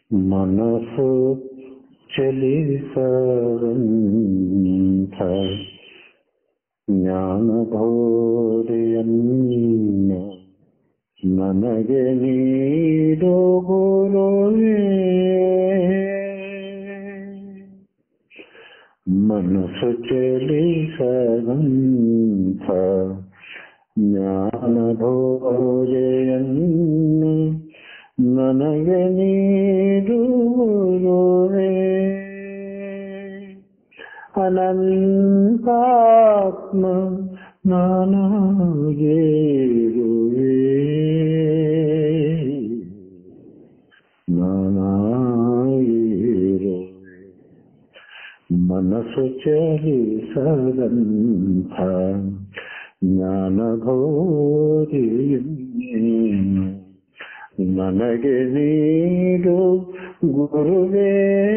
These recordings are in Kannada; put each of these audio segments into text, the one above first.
ಮನಸ್ಸು ಚಲಿಸದಂಥ ಜ್ಞಾನಬೋಧೆಯನ್ನು ನನಗೆ ನೀಡು ಗುರುವೇ. ಮನಸ್ಸು ಚಲಿಸದಂಥ ಜ್ಞಾನಬೋಧೆಯನ್ನು ನನಗೆ ನೀಡು ಗುರುವೇ. ಅನಂತಾತ್ಮ ನಾನಾಗಿರುವೆ, ನಾನಾಗಿರುವೆ. ಮನಸ್ಸು ಚಲಿಸದಂಥ ಜ್ಞಾನಬೋಧಿಯನ್ನು ನನಗೆ ನೀಡು ಗುರುವೇ.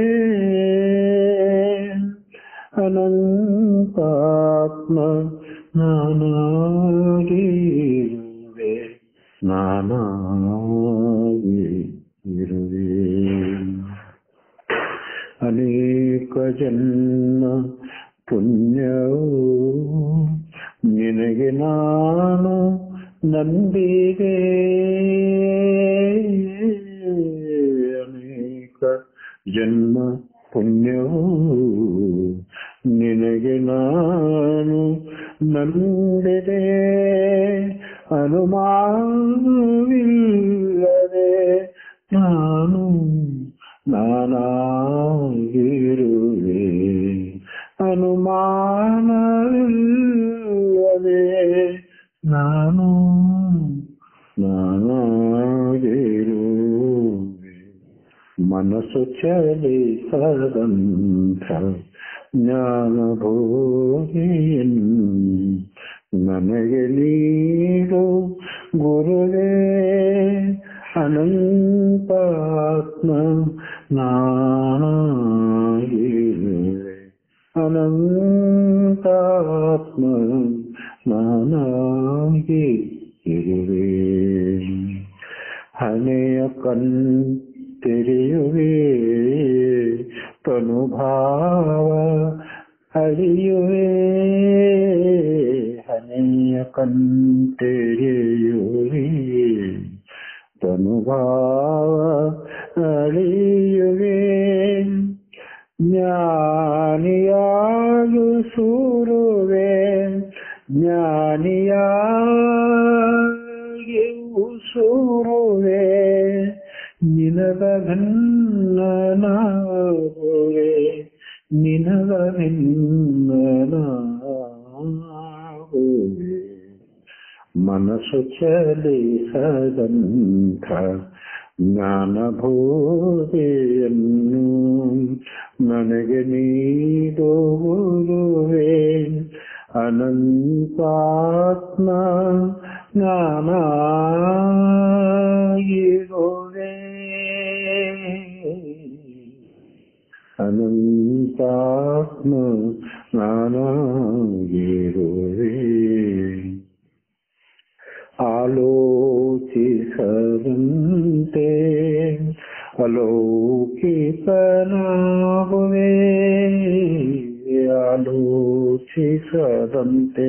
ಅನಂತಾತ್ಮ ನಾನಾಗಿರುವೆ, ನಾನಾಗಿರುವೆ. ಅನೇಕ ಜನ್ಮ ಪುಣ್ಯವು ನಿನಗೆ ನಾನು ನಂಬಿದೆ. ಅನೇಕ ಜನ್ಮ ಪುಣ್ಯವು ನಿನಗೆ ನಾನು ನಂಬಿದೆ. ಅನುಮಾನವಿಲ್ಲದೆ ನಾನು ನಾನಾಗಿರುವೆ. ಅನುಮಾನವಿಲ್ಲದೆ ನಾನು ನಾನಾಗಿರುವೆ. ಮನಸ್ಸು ಚಲಿಸದಂಥ ಜ್ಞಾನಬೋಧೆಯನ್ನು ನನಗೆ ನೀಡು ಗುರುವೇ. ಅನಂತಾತ್ಮ ನಾನಾಗಿರುವೆ, ಅನಂತಾತ್ಮ ನಾನಾಗಿರುವೆ. ಹಣೆಯ ಕಣ್ತೆರೆಯುವೆ, ತನುಭಾವ ಅಳಿಯುವೆ. ಹಣೆಯ ಕಣ್ತೆರೆಯುವೆ, ತನುಭಾವ ಅಳಿಯುವೆ. ಜ್ಞಾನಿಯಾಗು ಸೂರುವೆ, ಜ್ಞಾನಿಯಾಗಿ ಸೂರುವೆ. ನಿನಗನ್ನನಾಗುವೆ, ನಿನಗನ್ನನಾಗುವೆ. ಮನಸ್ಸು ಚಲಿಸದಂಥ ಜ್ಞಾನಬೋಧೆಯನ್ನು ನನಗೆ ನೀಡು ಗುರುವೇ. ಅನಂತಾತ್ಮ ನಾನಾಗಿರುವೆ, ಅನಂತಾತ್ಮ ನಾನಾಗಿರುವೆ. ಆಲೋಚಿಸದಂತೆ ಅಲೌಕಿಕನಾಗುವೆ, ಆಲೋಚಿಸದಂತೆ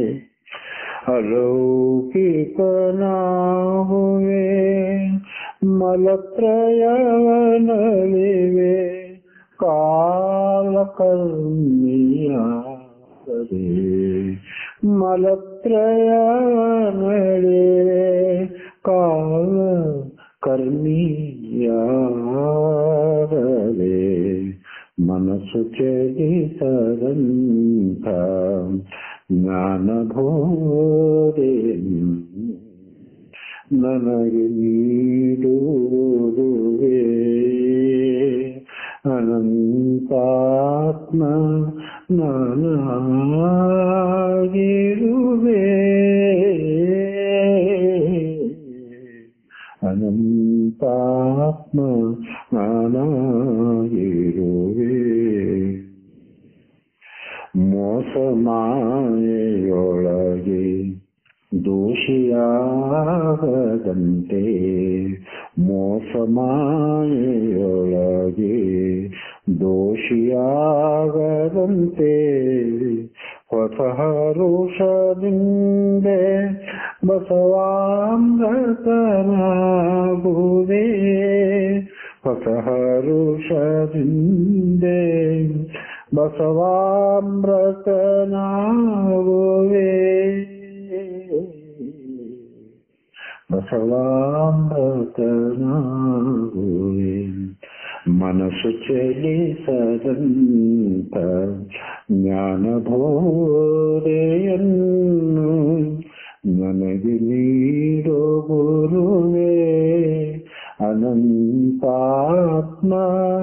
ಅಲೌಕಿಕನಾಗುವೆ. ಮಲತ್ರಯವನಳಿವೆ, ಕಾಲಕರ್ಮಿಯಾಗದೆ. ಮಲತ್ರಯವನಳಿವೆ, ಕಾಲ ಕರ್ಮಿಯಾಗದೆ. ಮನಸ್ಸು ಚಲಿಸದಂಥ ಜ್ಞಾನಬೋಧೆಯನ್ನು ನನಗೆ ನೀಡುವುದುವೇ. ಅನಂತಾತ್ಮ ನಾನಾಗಿರುವೆ, ಅನಂತಾತ್ಮ ನಾನಾಗಿರುವೆ. ಮೋಸ ಮಾಯೆಯೊಳಗೆ ದೋಷಿಯಾಗದಂತೆ ಮೋಸ ಮಾಯೆಯೊಳಗೆ ದೋಷಿಯಾಗದಂತೆ ಹೊಸ ಹರುಷದಿಂದೆ ಬಸವಾಮೃತನಾಗುವೆ. ಹೊಸ ಹರುಷದಿಂದೆ ಬಸವಾಮೃತನಾಗುವೆ. ಬಸವಾಮೃತನಾಗುವೆ. ಮನಸ್ಸು ಚಲಿಸದಂತ ಜ್ಞಾನಬೋಧೆಯನ್ನು ನನಗೆ ನೀಡೋ ಗುರುವೇ. ಅನಂತಾತ್ಮ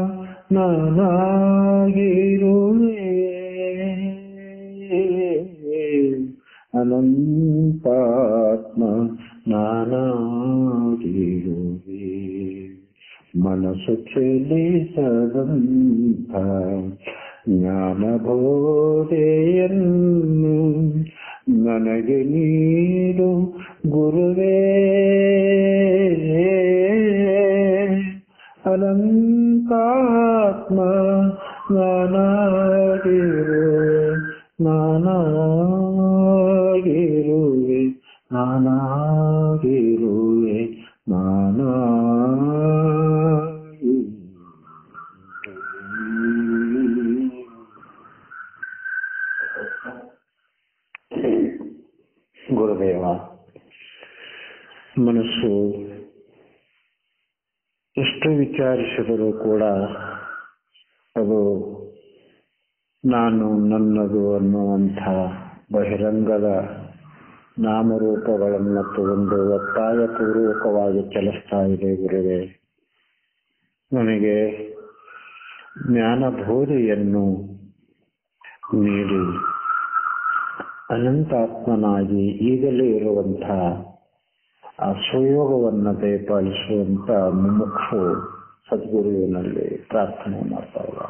ನಾನಾಗಿರುವೆ. ಅನಂತಾತ್ಮ ನಾನಾಗಿರುವೆ. ಮನಸ್ಸು ಚಲಿಸದಂತ ಜ್ಞಾನಬೋಧೆಯನ್ನು ನನಗೆ ನೀಡು ಗುರುವೇ. ಅನಂತಾತ್ಮ ನಾನಾಗಿರುವೆ. ನಾನಾಗಿರುವೆ. ನಾನಾಗಿರುವೆ. ಗುರುದೇವ, ಮನಸ್ಸು ಎಷ್ಟು ವಿಚಾರಿಸಿದರೂ ಕೂಡ ಅದು ನಾನು ನನ್ನದು ಅನ್ನುವಂಥ ಬಹಿರಂಗದ ನಾಮರೂಪಗಳನ್ನು ತಗೊಂಡು ಒತ್ತಾಯಪೂರ್ವಕವಾಗಿ ಚಲಿಸ್ತಾ ಇದೆ. ಗುರುವೇ, ನನಗೆ ಜ್ಞಾನಬೋಧೆಯನ್ನು ನೀಡಿ ಅನಂತಾತ್ಮನಾಗಿ ಈಗಲೇ ಇರುವಂಥ ಆ ಸುಯೋಗವನ್ನು ದಯಪಾಲಿಸುವಂಥ ಮುಮುಕ್ಷು ಸದ್ಗುರುವಿನಲ್ಲಿ ಪ್ರಾರ್ಥನೆ ಮಾಡ್ತಾ ಇಲ್ಲ.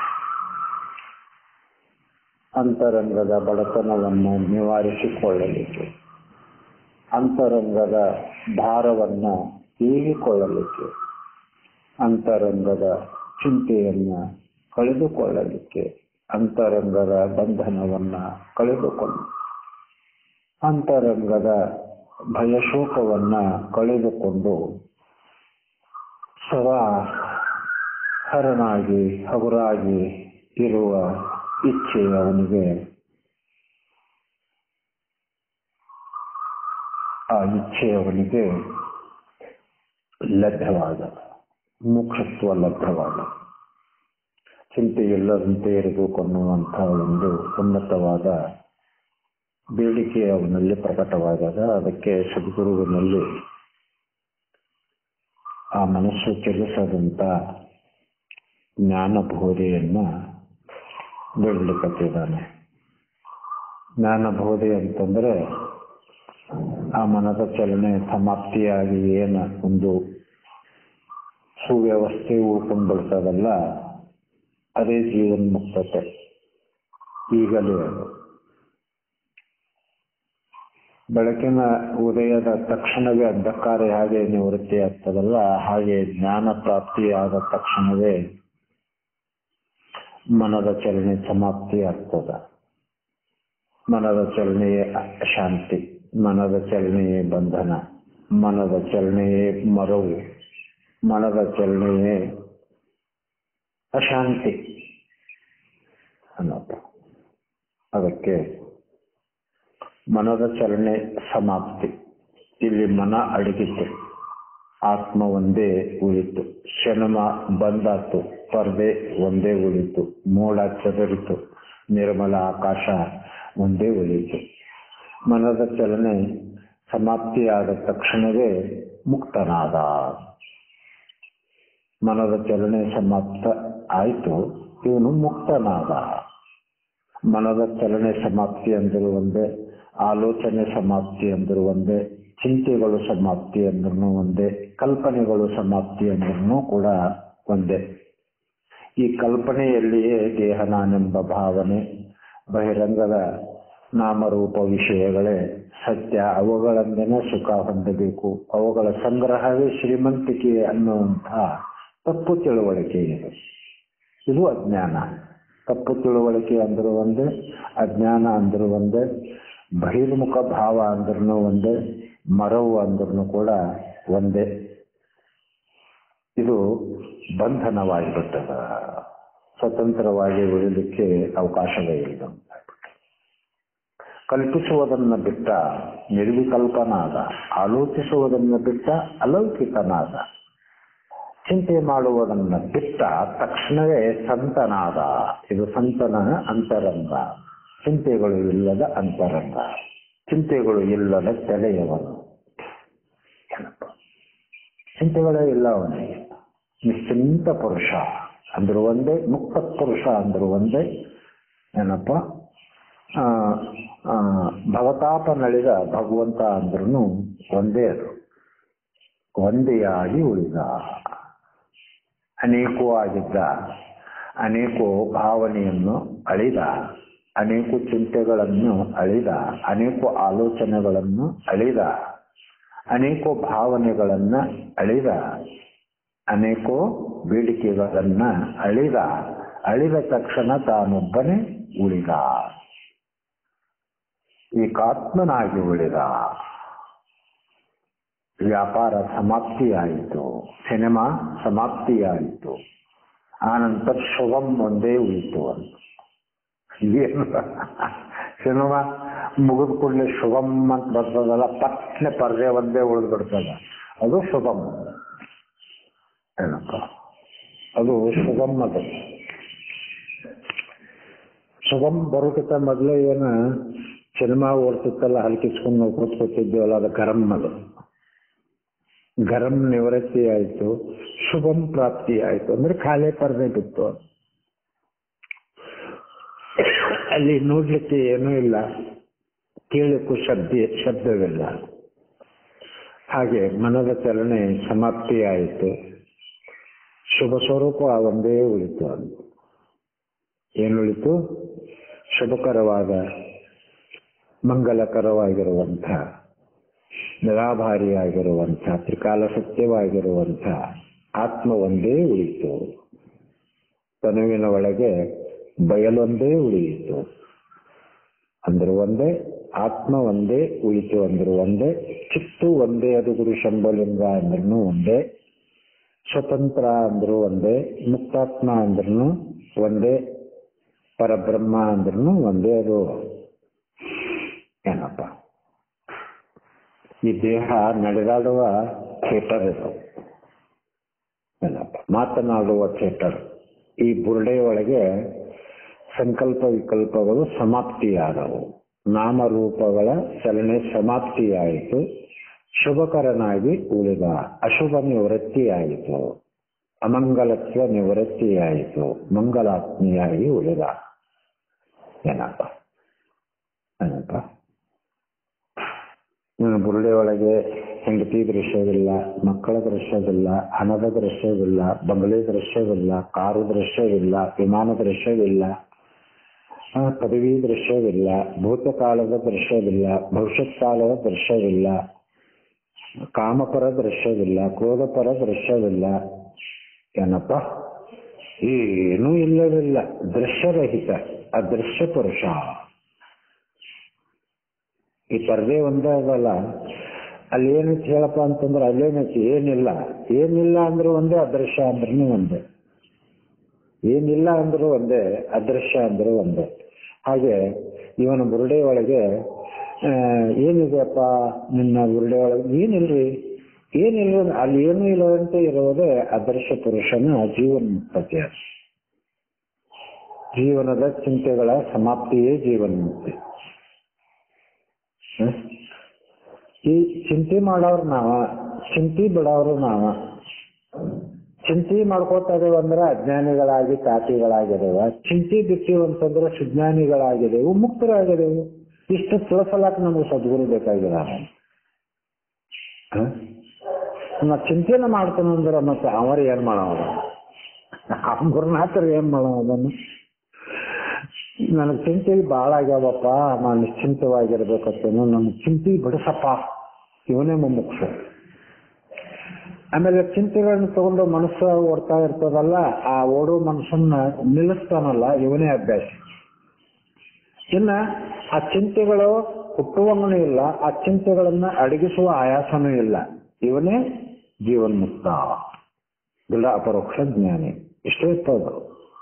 ಅಂತರಂಗದ ಬಡತನವನ್ನು ನಿವಾರಿಸಿಕೊಳ್ಳಲಿಕ್ಕೆ, ಅಂತರಂಗದ ಭಾರವನ್ನು ಈಗಿಕೊಳ್ಳಲಿಕ್ಕೆ, ಅಂತರಂಗದ ಚಿಂತೆಯನ್ನು ಕಳೆದುಕೊಳ್ಳಲಿಕ್ಕೆ, ಅಂತರಂಗದ ಬಂಧನವನ್ನು ಕಳೆದುಕೊಂಡು ಅಂತರಂಗದ ಭಯಶೋಕವನ್ನು ಕಳೆದುಕೊಂಡು ಸದಾ ಹರನಾಗಿ ಹಗುರಾಗಿ ಇರುವ ಇಚ್ಛೆ ಅವನಿಗೆ, ಆ ಇಚ್ಛೆ ಅವನಿಗೆ ಲಭ್ಯವಾದ ಮುಕ್ಷತ್ವ ಲಭ್ಯವಾದ ಚಿಂತೆ ಇಲ್ಲದಂತೆ ಇರಬೇಕು ಅನ್ನುವಂಥ ಒಂದು ಉನ್ನತವಾದ ಬೇಡಿಕೆ ಅವನಲ್ಲಿ ಪ್ರಕಟವಾದಾಗ ಅದಕ್ಕೆ ಸದ್ಗುರುವಿನಲ್ಲಿ ಆ ಮನಸ್ಸು ಚಲಿಸದಂತ ಜ್ಞಾನಬೋಧೆಯನ್ನು ಬೇಡಲಿಕ್ಕತ್ತಿದ್ದಾನೆ. ಜ್ಞಾನಬೋಧೆ ಅಂತಂದ್ರೆ ಆ ಮನದ ಚಲನೆ ಸಮಾಪ್ತಿಯಾಗಿ ಏನು ಒಂದು ಸುವ್ಯವಸ್ಥೆ ಉಳ್ಕೊಂಡು ಬಿಡ್ತದಲ್ಲ, ಅದೇ ಜೀವನ್ಮುಕ್ತತೆ. ಈಗಲೇ ಅದು ಬೆಳಕಿನ ಉದಯದ ತಕ್ಷಣವೇ ಅಂಧಕಾರ ಹಾಗೆ ನಿವೃತ್ತಿ ಆಗ್ತದಲ್ಲ, ಹಾಗೆ ಜ್ಞಾನ ಪ್ರಾಪ್ತಿಯಾದ ತಕ್ಷಣವೇ ಮನದ ಚಲನೆ ಸಮಾಪ್ತಿ ಆಗ್ತದ. ಮನದ ಚಲನೆಯೇ ಶಾಂತಿ, ಮನದ ಚಲನೆಯೇ ಬಂಧನ, ಮನದ ಚಲನೆಯೇ ಮರವು, ಮನದ ಚಲನೆಯೇ ಅಶಾಂತಿ ಅನ್ನೋದು. ಅದಕ್ಕೆ ಮನದ ಚಲನೆ ಸಮಾಪ್ತಿ. ಇಲ್ಲಿ ಮನ ಅಡಗಿತು, ಆತ್ಮ ಒಂದೇ ಉಳಿತು. ಕ್ಷಣಮ ಬಂದಾತು, ಪರ್ದೆ ಒಂದೇ ಉಳಿತು. ಮೋಡ ಚದರಿತು, ನಿರ್ಮಲ ಆಕಾಶ ಒಂದೇ ಉಳಿತು. ಮನದ ಚಲನೆ ಸಮಾಪ್ತಿಯಾದ ತಕ್ಷಣವೇ ಮುಕ್ತನಾದ. ಮನದ ಚಲನೆ ಸಮಾಪ್ತ ಆಯಿತು, ಇವನು ಮುಕ್ತನಾದ. ಮನದ ಚಲನೆ ಸಮಾಪ್ತಿ ಅಂದರೂ ಒಂದೇ, ಆಲೋಚನೆ ಸಮಾಪ್ತಿ ಅಂದರೂ ಒಂದೇ, ಚಿಂತೆಗಳು ಸಮಾಪ್ತಿ ಅಂದ್ರೂ ಒಂದೇ, ಕಲ್ಪನೆಗಳು ಸಮಾಪ್ತಿ ಅಂದ್ರೂ ಕೂಡ ಒಂದೇ. ಈ ಕಲ್ಪನೆಯಲ್ಲಿಯೇ ದೇಹ ನಾನೆಂಬ ಭಾವನೆ, ಬಹಿರಂಗದ ನಾಮರೂಪ ವಿಷಯಗಳೇ ಸತ್ಯ, ಅವುಗಳಿಂದನೇ ಸುಖ ಹೊಂದಬೇಕು, ಅವುಗಳ ಸಂಗ್ರಹವೇ ಶ್ರೀಮಂತಿಕೆ ಅನ್ನುವಂತಹ ತಪ್ಪು ತಿಳುವಳಿಕೆ ಇದೆ. ಇದು ಅಜ್ಞಾನ. ತಪ್ಪು ತಿಳುವಳಿಕೆ ಅಂದರೂ ಒಂದೇ, ಅಜ್ಞಾನ ಅಂದರೂ ಒಂದೇ, ಬಹಿರ್ಮುಖ ಭಾವ ಅಂದ್ರೂ ಒಂದೇ, ಮರವು ಅಂದ್ರೂ ಕೂಡ ಒಂದೇ. ಇದು ಬಂಧನವಾಗಿಬಿಟ್ಟದ. ಸ್ವತಂತ್ರವಾಗಿ ಉಳಿಲಿಕ್ಕೆ ಅವಕಾಶವೇ ಇಲ್ಲ. ಕಲ್ಪಿಸುವುದನ್ನು ಬಿಟ್ಟ ನಿರ್ವಿಕಲ್ಪನಾದ, ಆಲೋಚಿಸುವುದನ್ನು ಬಿಟ್ಟ ಅಲೌಕಿಕನಾದ, ಚಿಂತೆ ಮಾಡುವುದನ್ನು ಬಿಟ್ಟ ತಕ್ಷಣವೇ ಸಂತನಾದ. ಇದು ಸಂತನ ಅಂತರಂಗ. ಚಿಂತೆಗಳು ಇಲ್ಲದ ಅಂತರಂಗ, ಚಿಂತೆಗಳು ಇಲ್ಲದ ತಲೆಯವನು. ಚಿಂತೆಗಳೇ ಇಲ್ಲ ಅವನಿಗೆ. ನಿಶ್ಚಿಂತ ಪುರುಷ ಅಂದ್ರು ಒಂದೇ, ಮುಕ್ತ ಪುರುಷ ಅಂದ್ರು ಒಂದೇ. ಏನಪ್ಪ, ಭವತಾಪ ನಳಿದ ಭಗವಂತ ಅಂದ್ರೂ ಒಂದೇ. ಅದು ಒಂದೆಯಾಗಿ ಉಳಿದ, ಅನೇಕೋ ಆಗಿದ್ದ, ಅನೇಕೋ ಭಾವನೆಯನ್ನು ಅಳಿದ, ಅನೇಕ ಚಿಂತೆಗಳನ್ನು ಅಳಿದ, ಅನೇಕ ಆಲೋಚನೆಗಳನ್ನು ಅಳಿದ, ಅನೇಕ ಭಾವನೆಗಳನ್ನ ಅಳಿದ, ಅನೇಕ ಬೇಡಿಕೆಗಳನ್ನ ಅಳಿದ. ಅಳಿದ ತಕ್ಷಣ ತಾನೊಬ್ಬನೇ ಉಳಿದ, ಏಕಾತ್ಮನಾಗಿ ಉಳಿದ. ವ್ಯಾಪಾರ ಸಮಾಪ್ತಿಯಾಯಿತು, ಸಿನಿಮಾ ಸಮಾಪ್ತಿಯಾಯಿತು. ಆನಂತರ ಶುಭಂ ಒಂದೇ ಉಳಿತು. ಅಂತ ಏನು ಸಿನಿಮಾ ಮುಗಿದ ಕೂಡಲೇ ಶುಭಂ ಅಂತ ಬರ್ತದಲ್ಲ, ಪಟ್ನೆ ಪರ್ದೆ ಒಂದೇ ಉಳಿದು ಬಿಡ್ತದ. ಅದು ಶುಭಂ. ಏನಪ್ಪ, ಅದು ಶುಭಂ. ಅದು ಶುಭಂ ಬರೋಕ್ಕಿಂತ ಮೊದಲೇ ಏನು ಸಿನಿಮಾ ಓಡ್ತಿತ್ತಲ್ಲ, ಹಲ್ಕಿಸ್ಕೊಂಡು ನಾವು ಕೂತ್ಕೊತಿದ್ದೇವಲ್ಲ, ಅದು ಗರಂ. ಅದು ಗರಂ ನಿವೃತ್ತಿ ಆಯಿತು, ಶುಭಂ ಪ್ರಾಪ್ತಿ ಆಯಿತು. ಅಂದ್ರೆ ಖಾಲಿ ಪರ್ದೆ ಬಿತ್ತು. ಅಲ್ಲಿ ನೋಡ್ಲಿಕ್ಕೆ ಏನೂ ಇಲ್ಲ, ಕೇಳಕ್ಕೂ ಶಬ್ದವಿಲ್ಲ. ಹಾಗೆ ಮನದ ಚಲನೆ ಸಮಾಪ್ತಿ ಆಯಿತು. ಶುಭ ಸ್ವರೂಪ ಒಂದೇ ಉಳಿತು. ಅದು ಏನುಳಿತು? ಶುಭಕರವಾದ, ಮಂಗಲಕರವಾಗಿರುವಂಥ, ನಿರಾಭಾರಿಯಾಗಿರುವಂಥ, ತ್ರಿಕಾಲ ಸತ್ಯವಾಗಿರುವಂಥ ಆತ್ಮ ಒಂದೇ ಉಳಿತು. ತನುವಿನ ಒಳಗೆ ಬಯಲೊಂದೇ ಉಳಿಯಿತು ಅಂದ್ರು ಒಂದೇ, ಆತ್ಮ ಒಂದೇ ಉಳಿತು ಅಂದ್ರು ಒಂದೇ, ಚಿತ್ತು ಒಂದೇ, ಅದು ಗುರು ಶಂಭಲಿಂಗ ಅಂದ್ರೂ ಒಂದೇ, ಸ್ವತಂತ್ರ ಅಂದ್ರು ಒಂದೇ, ಮುಕ್ತಾತ್ಮ ಅಂದ್ರೂ ಒಂದೇ, ಪರಬ್ರಹ್ಮ ಅಂದ್ರೂ ಒಂದೇ. ಅದು ಏನಪ್ಪ, ಈ ದೇಹ ನಡೆದಾಡುವ ಥಿಯೇಟರ್. ಇದು ಏನಪ್ಪ, ಮಾತನಾಡುವ ಥಿಯೇಟರ್. ಈ ಬುರುಡೆಯೊಳಗೆ ಸಂಕಲ್ಪ ವಿಕಲ್ಪಗಳು ಸಮಾಪ್ತಿಯಾದವು, ನಾಮರೂಪಗಳ ಚಲನೆ ಸಮಾಪ್ತಿಯಾಯಿತು. ಶುಭಕರನಾಗಿ ಉಳಿದ, ಅಶುಭ ನಿವೃತ್ತಿಯಾಯಿತು, ಅಮಂಗಲತ್ವ ನಿವೃತ್ತಿಯಾಯಿತು, ಮಂಗಲಾತ್ಮಿಯಾಗಿ ಉಳಿದ. ಏನಪ್ಪ ಏನಪ್ಪ, ಬುರುಡೆ ಒಳಗೆ ಹೆಂಡತಿ ದೃಶ್ಯವಿಲ್ಲ, ಮಕ್ಕಳ ದೃಶ್ಯವಿಲ್ಲ, ಹಣದ ದೃಶ್ಯವಿಲ್ಲ, ಬಂಗಲೆ ದೃಶ್ಯವಿಲ್ಲ, ಕಾರು ದೃಶ್ಯವಿಲ್ಲ, ವಿಮಾನ ದೃಶ್ಯವಿಲ್ಲ, ಪದವಿ ದೃಶ್ಯವಿಲ್ಲ, ಭೂತಕಾಲದ ದೃಶ್ಯವಿಲ್ಲ, ಭವಿಷ್ಯತ್ ಕಾಲದ ದೃಶ್ಯವಿಲ್ಲ, ಕಾಮಪರ ದೃಶ್ಯವಿಲ್ಲ, ಕ್ರೋಧಪರ ದೃಶ್ಯವಿಲ್ಲ. ಏನಪ್ಪ, ಏನೂ ಇಲ್ಲವಿಲ್ಲ, ದೃಶ್ಯರಹಿತ ಅದೃಶ್ಯ ಪುರುಷ. ಈ ಪರ್ದೆ ಒಂದೇ ಅದಲ್ಲ, ಅಲ್ಲಿ ಏನೈತಿ ಹೇಳಪ್ಪ ಅಂತಂದ್ರೆ ಅಲ್ಲೇನೈತಿ, ಏನಿಲ್ಲ. ಏನಿಲ್ಲ ಅಂದ್ರೂ ಒಂದೇ, ಅದೃಶ್ಯ ಅಂದ್ರೂ ಒಂದೇ. ಏನಿಲ್ಲ ಅಂದ್ರೂ ಒಂದೇ, ಅದೃಶ್ಯ ಅಂದ್ರೂ ಒಂದೇ. ಹಾಗೆ ಇವನ ಬುರುಡೆ ಒಳಗೆ ಏನಿದೆಯಪ್ಪ ನಿನ್ನ ಬುರುಡೆ ಒಳಗೆ? ಏನಿಲ್ರಿ, ಏನಿಲ್ಲ. ಅಲ್ಲಿ ಏನೂ ಇಲ್ಲದಂತೆ ಇರೋದೇ ಅದೃಶ್ಯ ಪುರುಷನ ಜೀವನ್ಮುಕ್ತತೆ. ಜೀವನದ ಚಿಂತೆಗಳ ಸಮಾಪ್ತಿಯೇ ಜೀವನ್ಮುಕ್ತಿ. ಈ ಚಿಂತೆ ಮಾಡೋರು ನಾವ, ಚಿಂತೆ ಬಿಡೋರು ನಾವ. ಚಿಂತೆ ಮಾಡ್ಕೋತಾ ಇದೇವು ಅಂದ್ರೆ ಅಜ್ಞಾನಿಗಳಾಗಿ ತಾತಿಗಳಾಗಿದ್ದೇವ. ಚಿಂತೆ ಬಿಟ್ಟಿವು ಅಂತಂದ್ರೆ ಸುಜ್ಞಾನಿಗಳಾಗಿದ್ದೇವು, ಮುಕ್ತರಾಗಿದ್ದೇವು. ಇಷ್ಟು ತಿಳಿಸಲಾಕ ನಮ್ಗೆ ಸದ್ಗುರು ಬೇಕಾಗಿಲ್ಲ. ನಾ ಚಿಂತೆನ ಮಾಡ್ತಾನಂದ್ರೆ ಮತ್ತೆ ಅವರು ಏನ್ ಮಾಡೋದು? ಗುರುನಾಥರು ಏನ್ ಮಾಡೋ ಅದನ್ನು? ನನಗೆ ಚಿಂತೆ ಭಾಳ ಆಗ್ಯಾವಪ್ಪ, ನಾನು ನಿಶ್ಚಿಂತವಾಗಿರ್ಬೇಕತ್ತೇನೋ, ನನ್ನ ಚಿಂತೆ ಬಿಡಿಸಪ್ಪ, ಇವನೇ ಮುಮುಕ್ಷ. ಆಮೇಲೆ ಚಿಂತೆಗಳನ್ನು ತಗೊಂಡು ಮನಸ್ಸು ಓಡ್ತಾ ಇರ್ತದಲ್ಲ, ಆ ಓಡೋ ಮನಸ್ಸನ್ನ ನಿಲ್ಲಿಸ್ತಾನಲ್ಲ, ಇವನೇ ಅಭ್ಯಾಸಿ. ಇನ್ನ ಆ ಚಿಂತೆಗಳು ಹುಟ್ಟುವಂಗೂ ಇಲ್ಲ, ಆ ಚಿಂತೆಗಳನ್ನ ಅಡಗಿಸುವ ಆಯಾಸನೂ ಇಲ್ಲ, ಇವನೇ ಜೀವನ್ಮುಕ್ತ, ದೃಢ ಅಪರೋಕ್ಷ ಜ್ಞಾನಿ. ಇಷ್ಟೇ ಇರ್ತದ.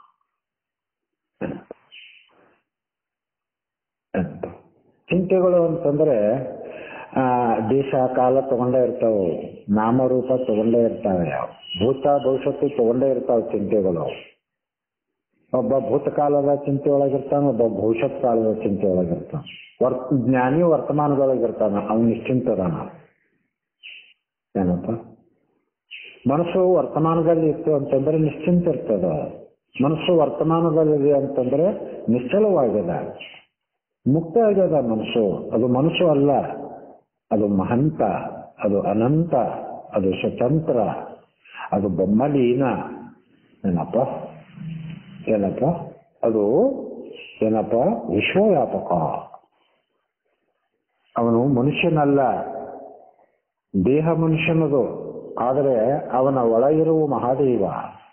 ಚಿಂತೆಗಳು ಅಂತಂದ್ರೆ ದೇಶ ಕಾಲ ತಗೊಂಡೇ ಇರ್ತಾವೆ, ನಾಮರೂಪ ತಗೊಂಡೇ ಇರ್ತಾವೆ, ಭೂತ ಭವಿಷ್ಯತ್ತು ತಗೊಂಡೇ ಇರ್ತಾವೆ ಚಿಂತೆಗಳು. ಒಬ್ಬ ಭೂತಕಾಲದ ಚಿಂತೆ ಒಳಗಿರ್ತಾನೆ, ಒಬ್ಬ ಭವಿಷ್ಯತ್ ಕಾಲದ ಚಿಂತೆ ಒಳಗಿರ್ತಾನೆ. ಜ್ಞಾನಿ ವರ್ತಮಾನದೊಳಗಿರ್ತಾನ, ಅವ್ನು ನಿಶ್ಚಿಂತದಾನ. ಏನಪ್ಪ, ಮನಸ್ಸು ವರ್ತಮಾನದಲ್ಲಿ ಇತ್ತು ಅಂತಂದ್ರೆ ನಿಶ್ಚಿಂತ ಇರ್ತದ, ಮನಸ್ಸು ವರ್ತಮಾನದಲ್ಲಿದೆ ಅಂತಂದ್ರೆ ನಿಶ್ಚಲವಾಗ್ಯದ, ಮುಕ್ತ ಆಗ್ಯದ ಮನಸ್ಸು. ಅದು ಮನಸ್ಸು ಅಲ್ಲ, ಅದು ಮಹಂತ, ಅದು ಅನಂತ, ಅದು ಸ್ವತಂತ್ರ, ಅದು ಬೊಮ್ಮಲೀನ. ಏನಪ್ಪ ಏನಪ್ಪ ಅದು ಏನಪ್ಪ ವಿಶ್ವವ್ಯಾಪಕ. ಅವನು ಮನುಷ್ಯನಲ್ಲ, ದೇಹ ಮನುಷ್ಯನದು, ಆದರೆ ಅವನ ಒಳಗಿರುವ ಮಹಾದೇವ.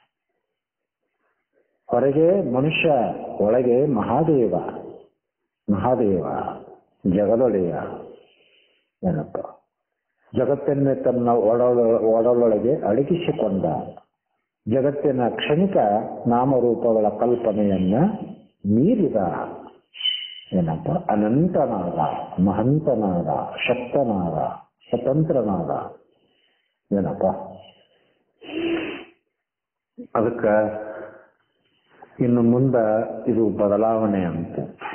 ಹೊರಗೆ ಮನುಷ್ಯ, ಒಳಗೆ ಮಹಾದೇವ. ಮಹಾದೇವ ಜಗದೊಡೆಯ. ಏನಪ್ಪ, ಜಗತ್ತನ್ನೇ ತನ್ನ ಒಡಲೊಳಗೆ ಅಡಗಿಸಿಕೊಂಡ, ಜಗತ್ತಿನ ಕ್ಷಣಿಕ ನಾಮರೂಪಗಳ ಕಲ್ಪನೆಯನ್ನ ಮೀರಿದ. ಏನಪ್ಪ, ಅನಂತನಾದ, ಮಹಂತನಾದ, ಶಕ್ತನಾದ, ಸ್ವತಂತ್ರನಾದ. ಏನಪ್ಪ, ಅದಕ್ಕ ಇನ್ನು ಮುಂದ ಇದು ಬದಲಾವಣೆ ಅಂತ.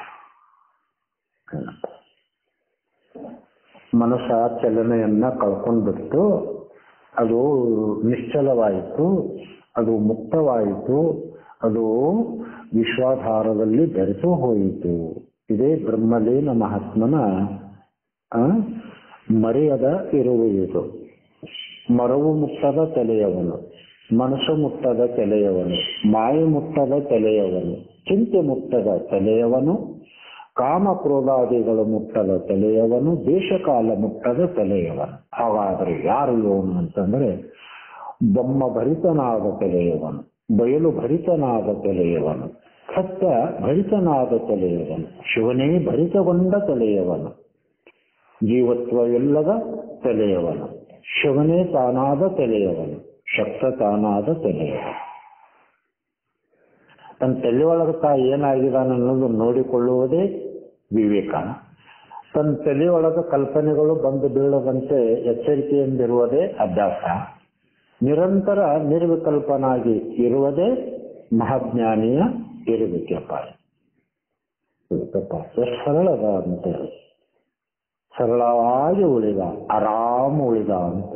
ಮನಸ್ಸ ಚಲನೆಯನ್ನ ಕಳ್ಕೊಂಡ್ಬಿಟ್ಟು ಅದು ನಿಶ್ಚಲವಾಯಿತು, ಅದು ಮುಕ್ತವಾಯಿತು, ಅದು ವಿಶ್ವಾಧಾರದಲ್ಲಿ ಬೆರೆತು ಹೋಯಿತು. ಇದೇ ಬ್ರಹ್ಮಲೀನ ಮಹಾತ್ಮನ ಮರೆಯದ ಇರುವುದು. ಮರವು ಮುಟ್ಟದ ತಲೆಯವನು, ಮನಸ್ಸು ಮುಟ್ಟದ ತಲೆಯವನು, ಮಾಯೆ ಮುಟ್ಟದ ತಲೆಯವನು, ಚಿಂತೆ ಮುಟ್ಟದ ತಲೆಯವನು, ಕಾಮ ಕ್ರೋಧಾದಿಗಳು ಮುಟ್ಟದ ತಲೆಯವನು, ದೇಶಕಾಲ ಮುಟ್ಟದ ತಲೆಯವನು. ಹಾಗಾದ್ರೆ ಯಾರು ಇವನು ಅಂತಂದ್ರೆ ಬೊಮ್ಮ ಭರಿತನಾದ ತಲೆಯವನು, ಬಯಲು ಭರಿತನಾದ ತಲೆಯವನು, ಸತ್ಯ ಭರಿತನಾದ ತಲೆಯವನು, ಶಿವನೇ ಭರಿತಗೊಂಡ ತಲೆಯವನು, ಜೀವತ್ವ ಇಲ್ಲದ ತಲೆಯವನು, ಶಿವನೇ ತಾನಾದ ತಲೆಯವನು, ಶಕ್ತ ತಾನಾದ ತಲೆಯವನು. ತನ್ನ ತಲೆಯೊಳಗೆ ಏನಾಗಿದ್ದಾನೆ ಅನ್ನೋದು ನೋಡಿಕೊಳ್ಳುವುದೇ ವಿವೇಕ. ತನ್ನ ತಲೆಯೊಳಗ ಕಲ್ಪನೆಗಳು ಬಂದು ಬೀಳದಂತೆ ಎಚ್ಚರಿಕೆಯಿಂದಿರುವುದೇ ಅಭ್ಯಾಸ. ನಿರಂತರ ನಿರ್ವಿಕಲ್ಪನಾಗಿ ಇರುವುದೇ ಮಹಾಜ್ಞಾನಿಯ ಇರುವಿಕೆಪ್ಪ. ಎಷ್ಟು ಸರಳದ ಅಂತ, ಸರಳವಾಗಿ ಉಳಿದ, ಆರಾಮ ಉಳಿದ ಅಂತ.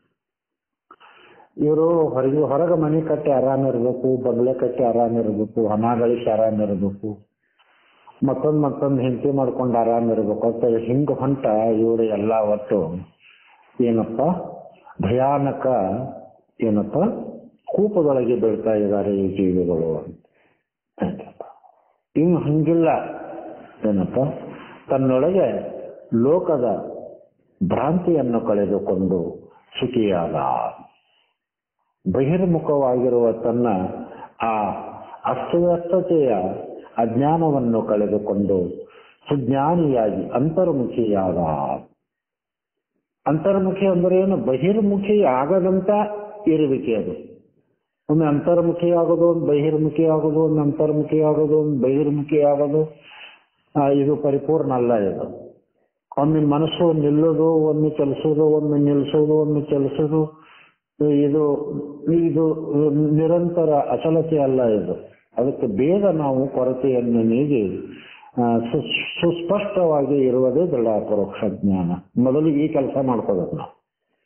ಇವರು ಹೊರಗೆ ಮನೆ ಕಟ್ಟಿ ಆರಾಮಿರ್ಬೇಕು, ಬಂಗ್ಲೆ ಕಟ್ಟಿ ಆರಾಮಿರ್ಬೇಕು, ಹಣ ಗಳಿಸಿ ಆರಾಮಿರ್ಬೇಕು, ಮತ್ತೊಂದು ಹೆಂಡತಿ ಮಾಡ್ಕೊಂಡು ಆರಾಮಿರ್ಬೇಕು ಅಂತ ಹಿಂಗ ಹೊಂಟ ಇವರು ಎಲ್ಲ ಒಟ್ಟು ಏನಪ್ಪ ಭಯಾನಕ, ಏನಪ್ಪ ಕೂಪದೊಳಗೆ ಬೀಳ್ತಾ ಇದ್ದಾರೆ ಈ ಜೀವಿಗಳು ಅಂತ. ಇನ್ನು ಹಂಗಿಲ್ಲ. ಏನಪ್ಪ, ತನ್ನೊಳಗೆ ಲೋಕದ ಭ್ರಾಂತಿಯನ್ನು ಕಳೆದುಕೊಂಡು ಸುಖಿಯಾದ, ಬಹಿರ್ಮುಖವಾಗಿರುವ ತನ್ನ ಆ ಅಸ್ತವ್ಯಸ್ತತೆಯ ಅಜ್ಞಾನವನ್ನು ಕಳೆದುಕೊಂಡು ಸುಜ್ಞಾನಿಯಾಗಿ ಅಂತರ್ಮುಖಿಯಾದ. ಅಂತರ್ಮುಖಿ ಅಂದ್ರೆ ಏನು? ಬಹಿರ್ಮುಖಿ ಆಗದಂತ ಇರುವಿಕೆ ಅದು. ಒಮ್ಮೆ ಅಂತರ್ಮುಖಿ ಆಗೋದು, ಒಂದು ಬಹಿರ್ಮುಖಿ ಆಗೋದು, ಒಂದು ಅಂತರ್ಮುಖಿ ಆಗೋದು, ಒಂದು ಬಹಿರ್ಮುಖಿ ಆಗೋದು, ಇದು ಪರಿಪೂರ್ಣ ಅಲ್ಲ. ಇದು ಒಮ್ಮೆ ಮನಸ್ಸು ನಿಲ್ಲೋದು, ಒಮ್ಮೆ ಚಲಿಸೋದು, ಒಮ್ಮೆ ನಿಲ್ಲಿಸೋದು, ಒಮ್ಮೆ ಚಲಿಸೋದು, ಇದು ಇದು ನಿರಂತರ ಅಚಲತೆ ಅಲ್ಲ ಇದು. ಅದಕ್ಕೆ ಬೇಗ ನಾವು ಕೊರತೆಯನ್ನು ನೀಗಿ ಸುಸ್ಪಷ್ಟವಾಗಿ ಇರುವುದೇ ದೃಢ ಅಪರೋಕ್ಷ ಜ್ಞಾನ. ಮೊದಲು ಈ ಕೆಲಸ ಮಾಡ್ಕೋಬೇಕು ನಾವು.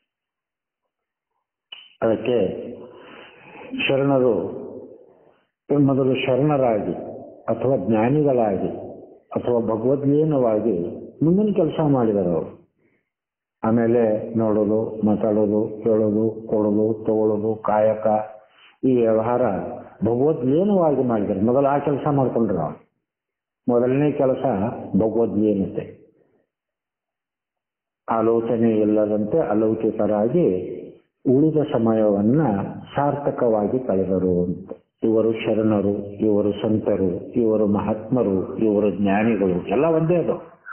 ಅದಕ್ಕೆ ಶರಣರು ಮೊದಲು ಶರಣರಾಗಿ ಅಥವಾ ಜ್ಞಾನಿಗಳಾಗಿ ಅಥವಾ ಭಗವದ್ಗೀನವಾಗಿ ಮುಂದಿನ ಕೆಲಸ ಮಾಡಿದರು ಅವರು. ಆಮೇಲೆ ನೋಡೋದು, ಮಾತಾಡೋದು, ಹೇಳೋದು, ಕೊಡೋದು, ತಗೊಳ್ಳೋದು, ಕಾಯಕ, ಈ ವ್ಯವಹಾರ ಭಗವದ್ಗೀನವಾಗಿ ಮಾಡಿದರು. ಮೊದಲು ಆ ಕೆಲಸ ಮಾಡ್ಕೊಂಡ್ರು. ಮೊದಲನೇ ಕೆಲಸ ಭಗವದ್ಗೀತೆ. ಆಲೋಚನೆ ಇಲ್ಲದಂತೆ ಅಲೌಕಿಕರಾಗಿ ಉಳಿದ ಸಮಯವನ್ನ ಸಾರ್ಥಕವಾಗಿ ಕಳೆದರು ಅಂತ. ಇವರು ಶರಣರು, ಇವರು ಸಂತರು, ಇವರು ಮಹಾತ್ಮರು, ಇವರು ಜ್ಞಾನಿಗಳು ಎಲ್ಲ ಒಂದೇ ಅದು.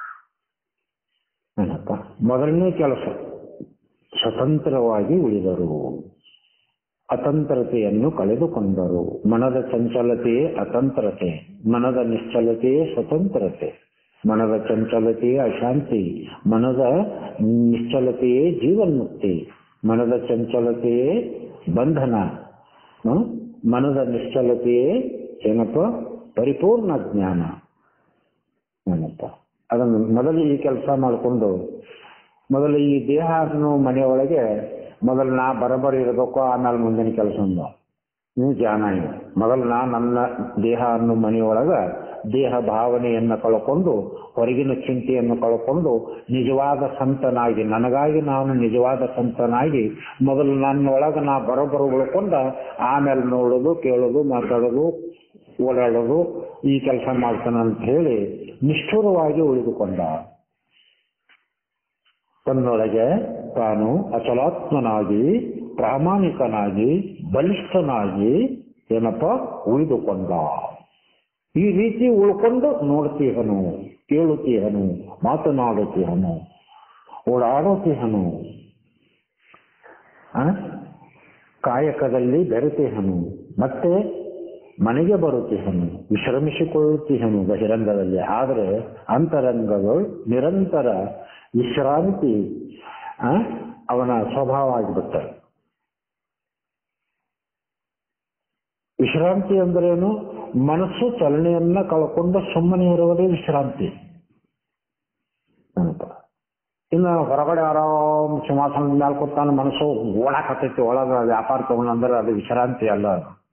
ಏನಪ್ಪ ಮೊದಲನೇ ಕೆಲಸ ಸ್ವತಂತ್ರವಾಗಿ ಉಳಿದರು, ಅತಂತ್ರತೆಯನ್ನು ಕಳೆದುಕೊಂಡರು. ಮನದ ಚಂಚಲತೆಯೇ ಅತಂತ್ರತೆ, ಮನದ ನಿಶ್ಚಲತೆಯೇ ಸ್ವತಂತ್ರತೆ. ಮನದ ಚಂಚಲತೆಯೇ ಅಶಾಂತಿ, ಮನದ ನಿಶ್ಚಲತೆಯೇ ಜೀವನ್ಮುಕ್ತಿ. ಮನದ ಚಂಚಲತೆಯೇ ಬಂಧನ, ಮನದ ನಿಶ್ಚಲತೆಯೇ ಏನಪ್ಪ ಪರಿಪೂರ್ಣ ಜ್ಞಾನ. ಏನಪ್ಪ ಅದನ್ನು ಮೊದಲು ಈ ಕೆಲಸ ಮಾಡಿಕೊಂಡು, ಮೊದಲು ಈ ದೇಹ ಅನ್ನೋ ಮನೆಯೊಳಗೆ ಮೊದಲು ನಾ ಬರಬರಿ ಇರಬೇಕು, ಆಮೇಲೆ ಮುಂದಿನ ಕೆಲಸ ನೀವು ಜಾನ ಇದೆ. ಮೊದಲು ನನ್ನ ದೇಹ ಅನ್ನೋ ಮನೆಯೊಳಗ ದೇಹ ಭಾವನೆಯನ್ನು ಕಳ್ಕೊಂಡು, ಹೊರಗಿನ ಚಿಂತೆಯನ್ನು ಕಳ್ಕೊಂಡು ನಿಜವಾದ ಸಂತನಾಗಿ, ನನಗಾಗಿ ನಾನು ನಿಜವಾದ ಸಂತನಾಗಿ ಮೊದಲು ನನ್ನೊಳಗೆ ನಾ ಬರೋಬ್ಬರು ಉಳ್ಕೊಂಡ, ಆಮೇಲೆ ನೋಡೋದು, ಕೇಳೋದು, ಮಾತಾಡೋದು, ಓಡಾಡೋದು ಈ ಕೆಲಸ ಮಾಡ್ತಾನಂತ ಹೇಳಿ ನಿಷ್ಠುರವಾಗಿ ಉಳಿದುಕೊಂಡ. ತನ್ನೊಳಗೆ ತಾನು ಅಚಲಾತ್ಮನಾಗಿ, ಪ್ರಾಮಾಣಿಕನಾಗಿ, ಬಲಿಷ್ಠನಾಗಿ ಏನಪ್ಪ ಉಳಿದುಕೊಂಡ. ಈ ರೀತಿ ಉಳ್ಕೊಂಡು ನೋಡ್ತೀಹನು, ಕೇಳುತ್ತೀಹನು, ಮಾತನಾಡುತ್ತೀಹನು, ಓಡಾಡುತ್ತೀಹನು, ಕಾಯಕದಲ್ಲಿ ಬೆರೆತೀಹನು, ಮತ್ತೆ ಮನೆಗೆ ಬರುತ್ತೀಹನು, ವಿಶ್ರಮಿಸಿಕೊಳ್ಳುತ್ತೀಹನು ಬಹಿರಂಗದಲ್ಲಿ. ಆದರೆ ಅಂತರಂಗಗಳು ನಿರಂತರ ವಿಶ್ರಾಂತಿ ಅವನ ಸ್ವಭಾವ ಆಗಿಬಿಡ್ತಾರೆ. ವಿಶ್ರಾಂತಿ ಅಂದ್ರೇನು? ಮನಸ್ಸು ಚಲನೆಯನ್ನ ಕಳ್ಕೊಂಡು ಸುಮ್ಮನೆ ಇರುವುದೇ ವಿಶ್ರಾಂತಿ. ಇನ್ನು ಹೊರಗಡೆ ಆರಾಮ್ ಸಿಂಹಾಸನದ ಮೇಲೆ ಕೂತಾನ, ಮನಸ್ಸು ಓಡಾಕತ್ತೈತಿ ಒಳಗ ವ್ಯಾಪಾರ ತಗೊಂಡ್ರೆ ಅದು ವಿಶ್ರಾಂತಿ ಅಲ್ಲ.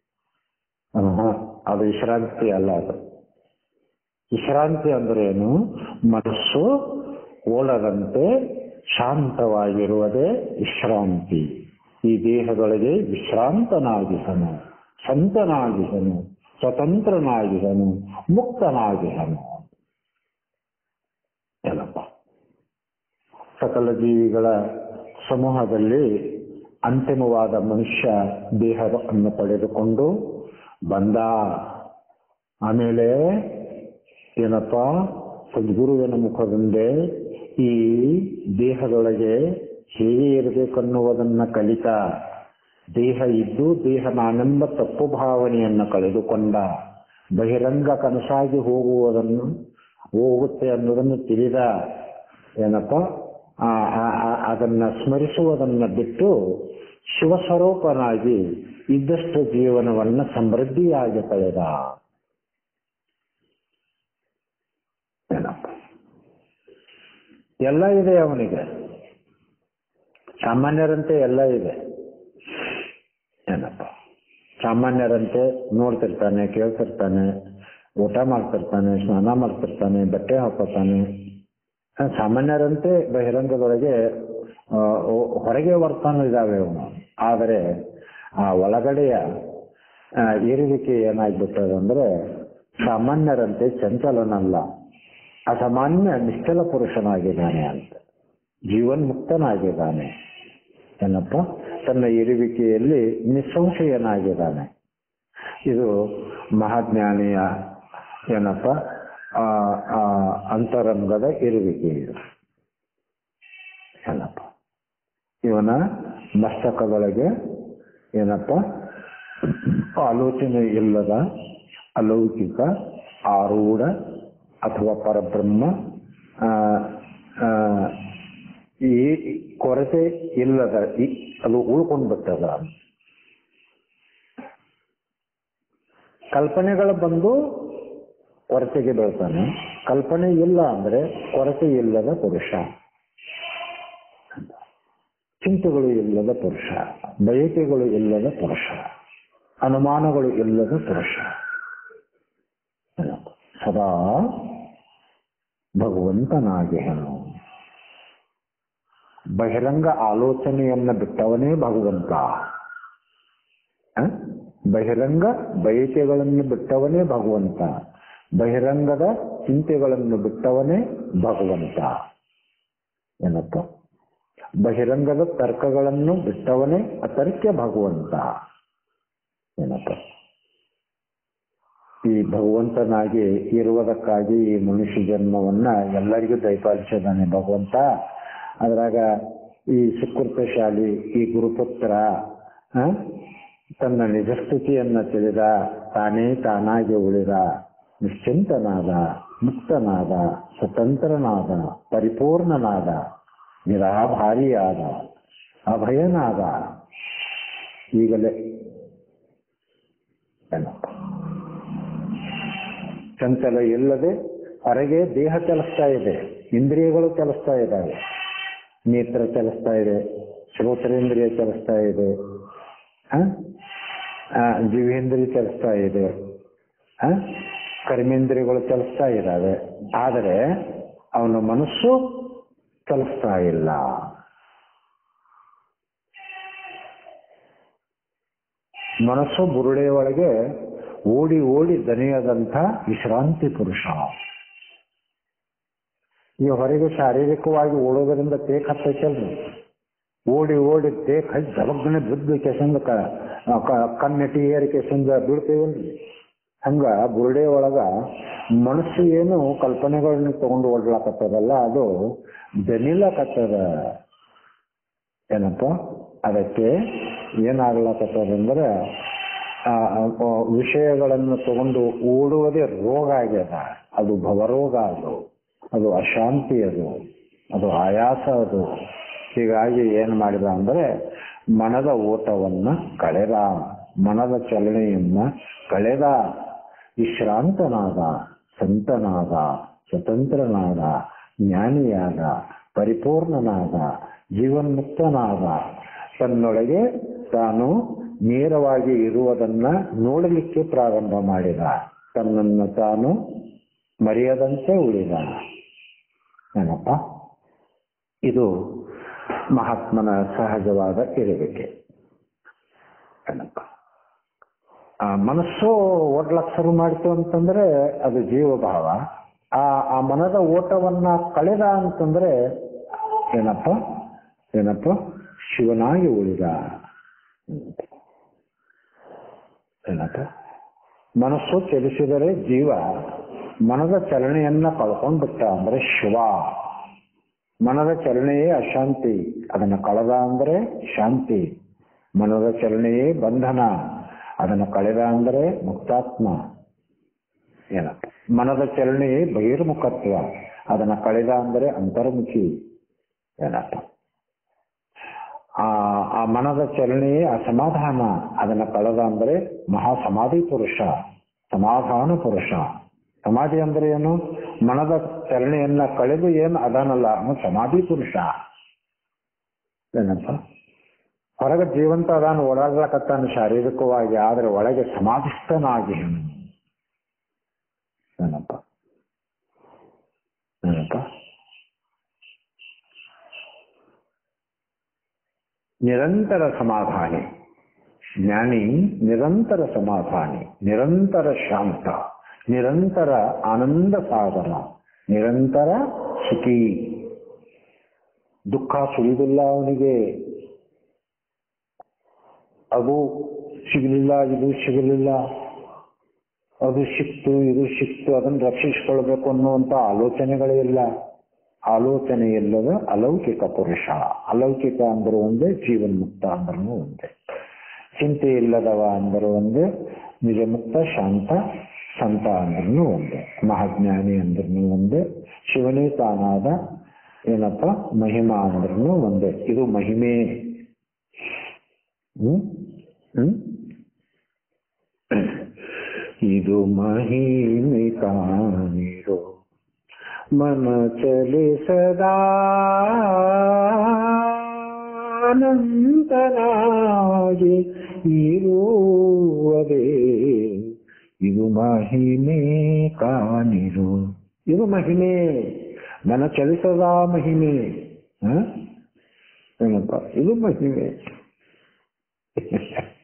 ಅದು ವಿಶ್ರಾಂತಿ ಅಲ್ಲ. ಅದು ವಿಶ್ರಾಂತಿ ಅಂದ್ರೇನು? ಮನಸ್ಸು ಓಡದಂತೆ ಶಾಂತವಾಗಿರುವುದೇ ವಿಶ್ರಾಂತಿ. ಈ ದೇಹಗಳಿಗೆ ವಿಶ್ರಾಂತನಾಗಿಹನು, ಸಂತನಾಗಿಹನು, ಸ್ವತಂತ್ರನಾಗಿಹನು, ಮುಕ್ತನಾಗಿಹನು. ಏನಪ್ಪ ಸಕಲ ಜೀವಿಗಳ ಸಮೂಹದಲ್ಲಿ ಅಂತಿಮವಾದ ಮನುಷ್ಯ ದೇಹವನ್ನು ಪಡೆದುಕೊಂಡು ಬಂದ. ಆಮೇಲೆ ಏನಪ್ಪ ಸದ್ಗುರುವಿನ ಮುಖದಿಂದೆ ಈ ದೇಹದೊಳಗೆ ಹೇಗೆ ಇರಬೇಕನ್ನುವುದನ್ನ ಕಲಿತ. ದೇಹ ಇದ್ದು ದೇಹ ನಾನೆಂಬ ತಪ್ಪು ಭಾವನೆಯನ್ನು ಕಳೆದುಕೊಂಡ. ಬಹಿರಂಗ ಕನಸಾಗಿ ಹೋಗುತ್ತೆ ಅನ್ನೋದನ್ನು ತಿಳಿದ. ಏನಪ್ಪ ಅದನ್ನ ಸ್ಮರಿಸುವುದನ್ನ ಬಿಟ್ಟು ಶಿವಸ್ವರೂಪನಾಗಿ ಇದ್ದಷ್ಟು ಜೀವನವನ್ನ ಸಮೃದ್ಧಿಯಾಗಿ ಕಳೆದ. ಏನಪ್ಪ ಎಲ್ಲ ಇದೆ ಅವನಿಗೆ, ಸಾಮಾನ್ಯರಂತೆ ಎಲ್ಲ ಇದೆ. ಏನಪ್ಪ ಸಾಮಾನ್ಯರಂತೆ ನೋಡ್ತಿರ್ತಾನೆ, ಕೇಳ್ತಿರ್ತಾನೆ, ಊಟ ಮಾಡ್ತಿರ್ತಾನೆ, ಸ್ನಾನ ಮಾಡ್ತಿರ್ತಾನೆ, ಬಟ್ಟೆ ಹಾಕೋತಾನೆ. ಸಾಮಾನ್ಯರಂತೆ ಬಹಿರಂಗದೊಳಗೆ ಹೊರಗೆ ವರ್ತನೆ ಇದಾವೆ ಅವನು. ಆದರೆ ಆ ಒಳಗಡೆಯ ಏರುವಿಕೆ ಏನಾಗ್ಬಿಟ್ಟದಂದ್ರೆ ಸಾಮಾನ್ಯರಂತೆ ಚಂಚಲನಲ್ಲ, ಅಸಾಮಾನ್ಯ ನಿಶ್ಚಲ ಪುರುಷನಾಗಿದ್ದಾನೆ ಅಂತ, ಜೀವನ್ಮುಕ್ತನಾಗಿದ್ದಾನೆ. ಏನಪ್ಪ ತನ್ನ ಇರುವಿಕೆಯಲ್ಲಿ ನಿಸ್ಸಂಶಯನಾಗಿದ್ದಾನೆ. ಇದು ಮಹಾಜ್ಞಾನಿಯ ಏನಪ್ಪ ಅಂತರಂಗದ ಇರುವಿಕೆ. ಇದು ಏನಪ್ಪ ಇವನ ಮಸ್ತಕದೊಳಗೆ ಏನಪ್ಪ ಆಲೋಚನೆ ಇಲ್ಲದ ಅಲೌಕಿಕ ಆರೂಢ ಅಥವಾ ಪರಬ್ರಹ್ಮ ಈ ಕೊರತೆ ಇಲ್ಲದ ಅದು ಉಳ್ಕೊಂಡು ಬಿಟ್ಟದ. ಕಲ್ಪನೆಗಳು ಬಂದು ಕೊರತೆಗೆ ಬೀಳ್ತಾನೆ. ಕಲ್ಪನೆ ಇಲ್ಲ ಅಂದ್ರೆ ಕೊರತೆ ಇಲ್ಲದ ಪುರುಷ, ಚಿಂತೆಗಳು ಇಲ್ಲದ ಪುರುಷ, ಬಯಕೆಗಳು ಇಲ್ಲದ ಪುರುಷ, ಅನುಮಾನಗಳು ಇಲ್ಲದ ಪುರುಷ. ಸದಾ ಭಗವಂತನಾಗಿಹನು. ಬಹಿರಂಗ ಆಲೋಚನೆಯನ್ನ ಬಿಟ್ಟವನೇ ಭಗವಂತ. ಬಹಿರಂಗ ಬಯಕೆಗಳನ್ನು ಬಿಟ್ಟವನೇ ಭಗವಂತ. ಬಹಿರಂಗದ ಚಿಂತೆಗಳನ್ನು ಬಿಟ್ಟವನೇ ಭಗವಂತ. ಏನಪ್ಪ? ಬಹಿರಂಗದ ತರ್ಕಗಳನ್ನು ಬಿಟ್ಟವನೇ ಅತರ್ಕ್ಯ ಭಗವಂತ. ಏನಪ್ಪ? ಈ ಭಗವಂತನಾಗಿ ಇರುವುದಕ್ಕಾಗಿ ಈ ಮನುಷ್ಯ ಜನ್ಮವನ್ನ ಎಲ್ಲರಿಗೂ ದಯಪಾಲಿಸಿದಾನೆ ಭಗವಂತ. ಅದ್ರಾಗ ಈ ಸುಕೃತಶಾಲಿ ಈ ಗುರುಪುತ್ರ ತನ್ನ ನಿಜಸ್ಥಿತಿಯನ್ನ ತಿಳಿದ, ತಾನೇ ತಾನಾಗಿ ಉಳಿದ, ನಿಶ್ಚಿಂತನಾದ, ಮುಕ್ತನಾದ, ಸ್ವತಂತ್ರನಾದ, ಪರಿಪೂರ್ಣನಾದ, ನಿರಾಭಾರಿಯಾದ, ಅಭಯನಾದ. ಈಗಲೇ ಚಂಚಲ ಇಲ್ಲದೆ ಹೊರಗೆ ದೇಹ ಚಲಿಸ್ತಾ ಇದೆ, ಇಂದ್ರಿಯಗಳು ಚಲಿಸ್ತಾ ಇದ್ದಾವೆ. ನೇತ್ರ ಚಲಿಸ್ತಾ ಇದೆ, ಶ್ರೋತ್ರೇಂದ್ರಿಯ ಚಲಿಸ್ತಾ ಇದೆ, ಜೀವೇಂದ್ರಿಯ ಚಲಿಸ್ತಾ ಇದೆ, ಕರ್ಮೇಂದ್ರಿಯಗಳು ಚಲಿಸ್ತಾ ಇದ್ದಾವೆ. ಆದರೆ ಅವನ ಮನಸ್ಸು ಚಲಿಸ್ತಾ ಇಲ್ಲ. ಮನಸ್ಸು ಬುರುಡೆಯ ಒಳಗೆ ಓಡಿ ಓಡಿ ದಣಿಯದಂಥ ವಿಶ್ರಾಂತಿ ಪುರುಷ. ಈ ಹೊರಗೆ ಶಾರೀರಿಕವಾಗಿ ಓಡೋದರಿಂದ ತೇಕ್ ಹತ್ತೈತಲ್ರಿ, ಓಡಿ ಓಡಿ ತೇಕ್ ಹಚ್ಚಿ ಜಲಗ್ನೆ ಬಿದ್ದು ಕೆಸಂದ ಕಣ್ಣೆಟಿ ಏರಿ ಕೆಸಂದ ಬೀಳ್ತೇವಲ್ರಿ. ಹಂಗ ಬುರುಡೆ ಒಳಗ ಮನಸ್ಸು ಏನು ಕಲ್ಪನೆಗಳನ್ನ ತಗೊಂಡು ಓಡ್ಲಾಕತ್ತದಲ್ಲ, ಅದು ದಣಿಲಕತ್ತದ. ಏನಪ್ಪ? ಅದಕ್ಕೆ ಏನಾಗ್ಲಕತ್ತದಂದ್ರೆ ವಿಷಯಗಳನ್ನು ತಗೊಂಡು ಓಡುವುದೇ ರೋಗ ಆಗ್ಯದ. ಅದು ಭವರೋಗ, ಅದು ಅಶಾಂತಿ, ಅದು ಆಯಾಸ. ಹೀಗಾಗಿ ಏನ್ ಮಾಡಿದ ಅಂದ್ರೆ ಮನದ ಓಟವನ್ನ ಕಳೆದ, ಮನದ ಚಲನೆಯನ್ನ ಕಳೆದ, ವಿಶ್ರಾಂತನಾದ, ಸಂತನಾದ, ಸ್ವತಂತ್ರನಾದ, ಜ್ಞಾನಿಯಾದ, ಪರಿಪೂರ್ಣನಾದ, ಜೀವನ್ಮುಕ್ತನಾದ, ತನ್ನೊಳಗೆ ತಾನು ನೇರವಾಗಿ ಇರುವುದನ್ನ ನೋಡಲಿಕ್ಕೆ ಪ್ರಾರಂಭ ಮಾಡಿದ, ತನ್ನನ್ನು ತಾನು ಮರೆಯದಂತೆ ಉಳಿದ. ಏನಪ್ಪ? ಇದು ಮಹಾತ್ಮನ ಸಹಜವಾದ ಇರುವಿಕೆ. ಏನಪ್ಪ? ಆ ಮನಸ್ಸು ಓಡ್ಲಕ್ ಶುರು ಮಾಡಿತು ಅಂತಂದ್ರೆ ಅದು ಜೀವಭಾವ. ಆ ಮನದ ಓಟವನ್ನ ಕಳೆದ ಅಂತಂದ್ರೆ ಏನಪ್ಪ? ಶಿವನಾಗಿ ಉಳಿದ. ಏನಪ್ಪ? ಮನಸ್ಸು ಚಲಿಸಿದರೆ ಜೀವ, ಮನದ ಚಲನೆಯನ್ನ ಕಳ್ಕೊಂಡ್ಬಿಟ್ಟ ಅಂದ್ರೆ ಶಿವ. ಮನದ ಚಲನೆಯೇ ಅಶಾಂತಿ, ಅದನ್ನ ಕಳೆದ ಅಂದ್ರೆ ಶಾಂತಿ. ಮನದ ಚಲನೆಯೇ ಬಂಧನ, ಅದನ್ನ ಕಳೆದ ಅಂದ್ರೆ ಮುಕ್ತಾತ್ಮ. ಏನಪ್ಪ? ಮನದ ಚಲನೆಯೇ ಬಹಿರ್ಮುಖತ್ವ, ಅದನ್ನ ಕಳೆದ ಅಂದ್ರೆ ಅಂತರ್ಮುಖಿ. ಏನಪ್ಪ? ಆ ಮನದ ಚಲನೆಯೇ ಅಸಮಾಧಾನ, ಅದನ್ನ ಕಳೆದ ಅಂದ್ರೆ ಮಹಾಸಮಾಧಿ ಪುರುಷ, ಸಮಾಧಾನ ಪುರುಷ. ಸಮಾಧಿ ಅಂದ್ರೆ ಏನು? ಮನದ ಚಲನೆಯನ್ನ ಕಳೆದು ಏನು ಅದಾನಲ್ಲ ಅವನು ಸಮಾಧಿ ಪುರುಷ. ಏನಪ್ಪ? ಹೊರಗೆ ಜೀವಂತ ಅದಾನು, ಓಡಾಡ್ಲಕತ್ತಾನು ಶಾರೀರಿಕವಾಗಿ, ಆದ್ರೆ ಒಳಗೆ ಸಮಾಧಿಸ್ಥನಾಗಿ. ಏನಪ್ಪ? ನಿರಂತರ ಸಮಾಧಾನಿ ಜ್ಞಾನಿ, ನಿರಂತರ ಸಮಾಧಾನಿ, ನಿರಂತರ ಶಾಂತ, ನಿರಂತರ ಆನಂದ ಸಾಗರ, ನಿರಂತರ ಸುಖಿ. ದುಃಖ ಸುಳಿದಿಲ್ಲ ಅವನಿಗೆ. ಅದು ಸಿಗಲಿಲ್ಲ, ಇದು ಸಿಗಲಿಲ್ಲ, ಅದು ಸಿಕ್ತು, ಇದು ಸಿಕ್ತು, ಅದನ್ನು ರಕ್ಷಿಸಿಕೊಳ್ಬೇಕು ಅನ್ನುವಂತ ಆಲೋಚನೆಗಳೇ ಇಲ್ಲ. ಆಲೋಚನೆ ಇಲ್ಲದ ಅಲೌಕಿಕ ಪುರುಷ. ಅಲೌಕಿಕ ಅಂದರೂ ಒಂದೇ, ಜೀವನ್ಮುಕ್ತ ಅಂದ್ರೂ ಒಂದೇ. ಚಿಂತೆ ಇಲ್ಲದವ ಅಂದರೂ ಒಂದೇ, ನಿಜಮುಕ್ತ ಶಾಂತ ಸಂತ ಅಂದ್ರೂ ಒಂದೇ, ಮಹಾಜ್ಞಾನಿ ಅಂದ್ರೂ ಒಂದೇ, ಶಿವನೇ ತಾನಾದ ಏನಪ್ಪ ಮಹಿಮಾ ಅಂದ್ರೂ ಒಂದೇ. ಇದು ಮಹಿಮೆ. ಇದು ಮಹಿಮೆ ಕಾಣಿರೋ ಮನ ಚಲಿಸದಾ ಅನಂತನಾಗಿ ಇರುವುದೇ. ಇದು ಮಹಿಮೆ ಕಾಣಿರು. ಇದು ಮಹಿಮೆ, ಮನ ಚಲಿಸದ ಮಹಿಮೆ. ಏನಪ್ಪ? ಇದು ಮಹಿಮೆ.